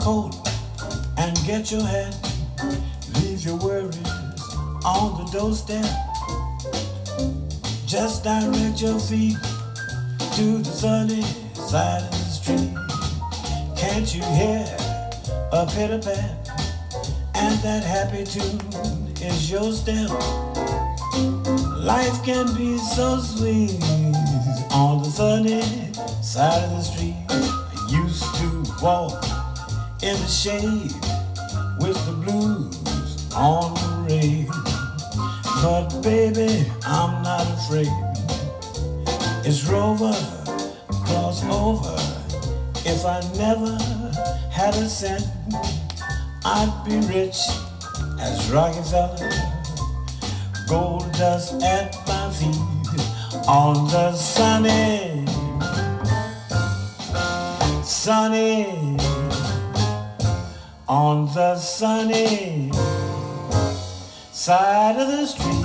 coat and get your hat. Leave your worries on the doorstep. Just direct your feet to the sunny side of the street. Can't you hear a pitter-pat? And that happy tune is your step. Life can be so sweet on the sunny side of the street. I used to walk in the shade with the blues on parade. But baby, I'm not afraid. It's Rover, cross over. If I never had a cent, I'd be rich as Rockefeller. Gold dust at my feet on the sunny on the sunny side of the street.